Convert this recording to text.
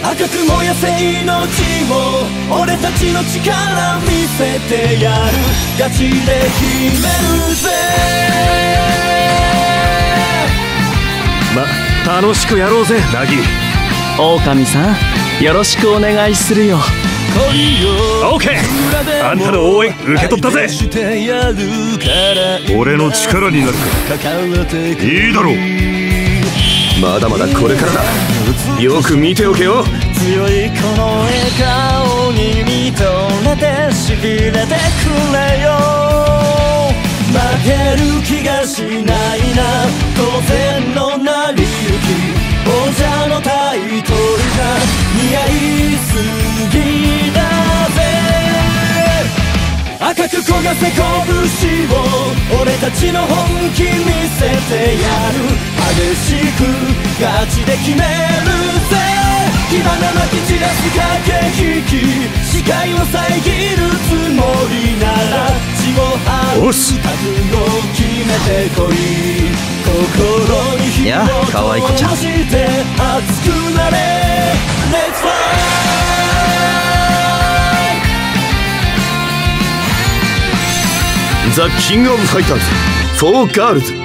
赤く燃やせ命を俺たちの力見せてやるガチで決めるぜ楽しくやろうぜナギ。 狼さんよろしくお願いするよ。 オーケー、あんたの応援受け取ったぜ。俺の力になるか。いいだろう。まだまだこれからだ。よく見ておけよ。 強いこの笑顔に見とれてしびれてくれよ。負ける気がしないな当然の成り行き。王者のタイトルが似合いすぎだぜ。赤く焦がせ拳を俺たちの本気見せてやる。激しくガチで決めるぜ。火花まき散らす駆け引き視界を遮るつもりなら血を張る覚悟決めてこい。心に火を灯して熱くなれ Let's fly。 ザ・キング・オブ・ファイターズ4ガールズ。